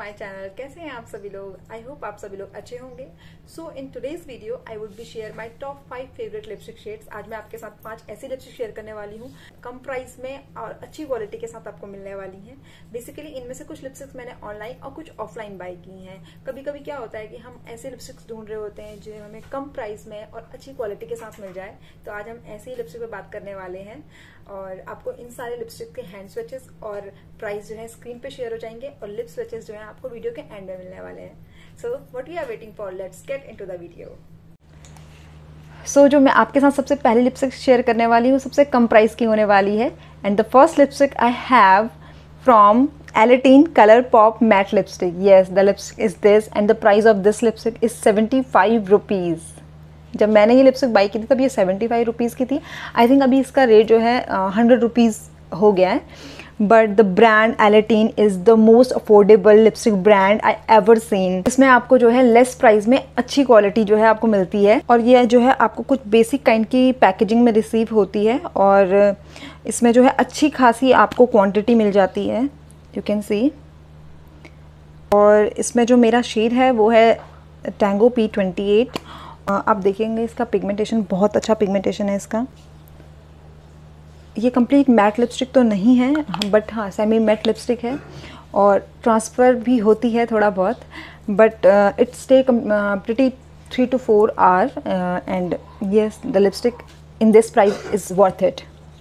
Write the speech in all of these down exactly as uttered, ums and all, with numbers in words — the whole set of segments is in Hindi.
My channel. कैसे हैं आप सभी लोग? आई होप आप सभी लोग अच्छे होंगे। So in today's video I would be share my top five favourite lipstick shades. आज मैं आपके साथ पांच ऐसी लिपस्टिक शेयर करने वाली हूँ, कम प्राइस में और अच्छी क्वालिटी के साथ आपको मिलने वाली हैं। बेसिकली इनमें से कुछ लिपस्टिक्स मैंने ऑनलाइन और कुछ ऑफलाइन बाय की हैं। कभी कभी क्या होता है कि हम ऐसे लिपस्टिक्स ढूंढ रहे होते हैं जो हमें कम प्राइस में और अच्छी क्वालिटी के साथ मिल जाए, तो आज हम ऐसे ही लिपस्टिक पे बात करने वाले हैं और आपको इन सारे लिपस्टिक के हैंड स्विचेस और प्राइस जो है स्क्रीन पे शेयर हो जाएंगे और लिप स्विचेस जो है आपको वीडियो के एंड में मिलने वाले हैं। So what we are waiting for, let's get into the video. So जो मैं आपके साथ सबसे पहली लिपस्टिक शेयर करने वाली हूँ सबसे कम प्राइस की होने वाली है। And the first lipstick I have from Alateen Color Pop Matte Lipstick. Yes, the lipstick is this and the price of this lipstick is seventy-five rupees. जब मैंने ये लिपस्टिक बाई की थी तब ये सेवेंटी फाइव रुपीज़ की थी। आई थिंक अभी इसका रेट जो है हंड्रेड रुपीज़ हो गया है। But the brand Alateen is the most affordable lipstick brand I ever seen. इसमें आपको जो है लेस प्राइस में अच्छी क्वालिटी जो है आपको मिलती है और ये जो है आपको कुछ बेसिक काइंड की पैकेजिंग में रिसीव होती है और इसमें जो है अच्छी खासी आपको क्वान्टिटी मिल जाती है, यू कैन सी। और इसमें जो मेरा शेड है वो है टैंगो पी ट्वेंटी एट। आप देखेंगे इसका पिगमेंटेशन बहुत अच्छा पिगमेंटेशन है इसका। ये कंप्लीट मैट लिपस्टिक तो नहीं है बट हाँ सेमी मैट लिपस्टिक है और ट्रांसफ़र भी होती है थोड़ा बहुत, but it's take pretty three to four hour and yes the lipstick in this price is worth it.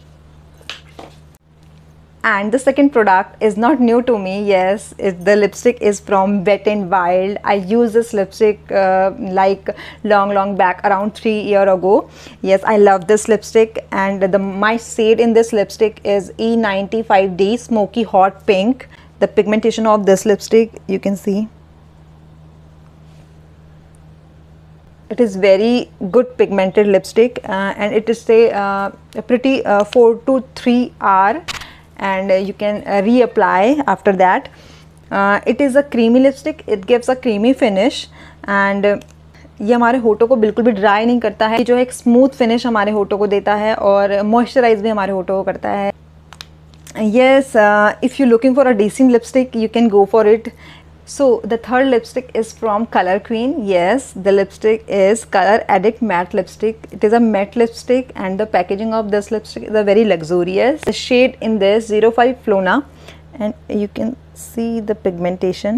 And the second product is not new to me. Yes, it, the lipstick is from Wet n Wild. I use this lipstick uh, like long long back, around three year ago. Yes, I love this lipstick and the my shade in this lipstick is E ninety-five D Smoky Hot Pink. The pigmentation of this lipstick you can see. It is very good pigmented lipstick uh, and it is a uh, pretty uh, four to three hour. And uh, you can uh, reapply after that. Uh, it is a creamy lipstick. It gives a creamy finish and uh, ये हमारे होठों को बिल्कुल भी ड्राई नहीं करता है, जो एक स्मूथ फिनिश हमारे होठों को देता है और मॉइस्चराइज भी हमारे होठों को करता है। Yes, uh, if you're looking for a decent lipstick, you can go for it. So the third lipstick is from Color Queen. Yes, the lipstick is Color Addict Matte Lipstick. It is a matte lipstick and the packaging of this lipstick is a very luxurious. The shade in this zero five Flona and you can see the pigmentation.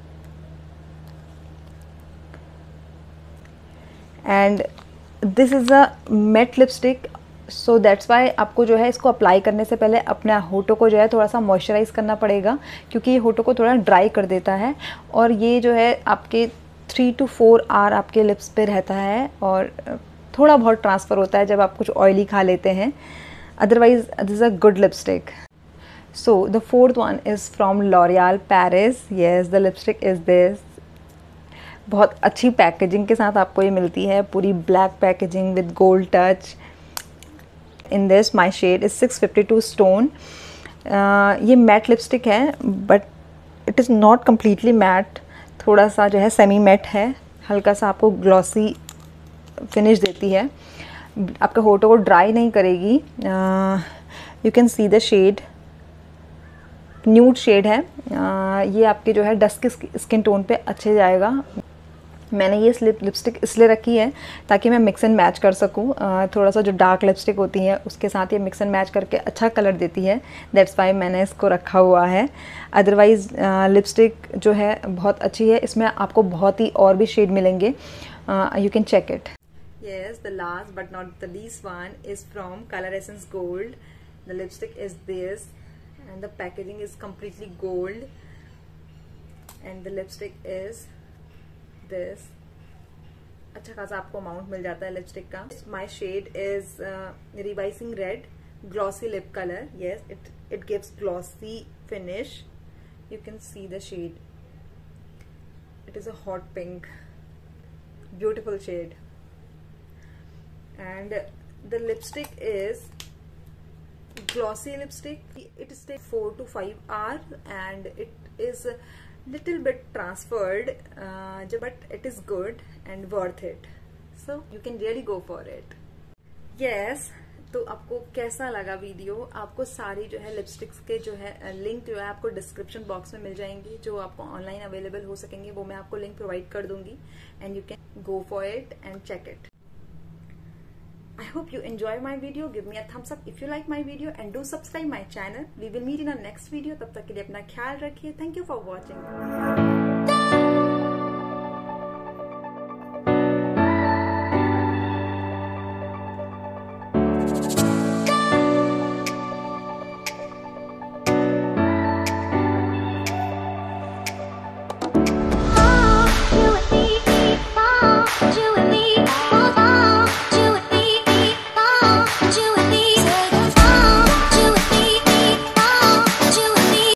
And this is a matte lipstick. So that's why आपको जो है इसको अप्लाई करने से पहले अपने होठों को जो है थोड़ा सा मॉइस्चराइज़ करना पड़ेगा क्योंकि ये होठों को थोड़ा ड्राई कर देता है और ये जो है आपके थ्री टू फोर आवर आपके लिप्स पे रहता है और थोड़ा बहुत ट्रांसफ़र होता है जब आप कुछ ऑयली खा लेते हैं। Otherwise this is a good lipstick. So the fourth one is from L'Oreal Paris. Yes, the lipstick is this. बहुत अच्छी पैकेजिंग के साथ आपको ये मिलती है, पूरी black packaging with gold touch. In this my shade is six fifty-two Stone. uh, ये मैट लिपस्टिक है but it is not completely matte, थोड़ा सा जो है सेमी मैट है, हल्का सा आपको ग्लॉसी फिनिश देती है, आपके होठों को ड्राई नहीं करेगी। You can see the shade, nude shade है। uh, ये आपके जो है डस्क स्किन टोन पे अच्छे जाएगा। मैंने ये लिप लिपस्टिक इसलिए रखी है ताकि मैं मिक्स एंड मैच कर सकूं। थोड़ा सा जो डार्क लिपस्टिक होती है उसके साथ ये मिक्स एंड मैच करके अच्छा कलर देती है, दैट्स वाई मैंने इसको रखा हुआ है। अदरवाइज़ लिपस्टिक जो है बहुत अच्छी है, इसमें आपको बहुत ही और भी शेड मिलेंगे, you can check it. Yes, the last but not the least one is from Colour Essence gold. The lipstick is this and the packaging is completely gold and the lipstick is this. अच्छा खासा आपको अमाउंट मिल जाता है लिपस्टिक का। My shade is revising red glossy lip colour. Yes, it it gives glossy finish, you can see the shade. It is a hot pink, beautiful shade and the lipstick is glossy lipstick. It is take four to five hours and it is little bit transferred, uh, but it is good and worth it. So you can really go for it. Yes, तो आपको कैसा लगा वीडियो? आपको सारी जो है लिपस्टिक्स के जो है लिंक जो है आपको डिस्क्रिप्शन बॉक्स में मिल जाएंगी, जो आपको ऑनलाइन अवेलेबल हो सकेंगे, वो मैं आपको लिंक प्रोवाइड कर दूंगी and you can go for it and check it. I hope you enjoy my video. Give me a thumbs up if you like my video and do subscribe my channel. We will meet in our next video. तब तक के लिए अपना ख्याल रखिए. Thank you for watching.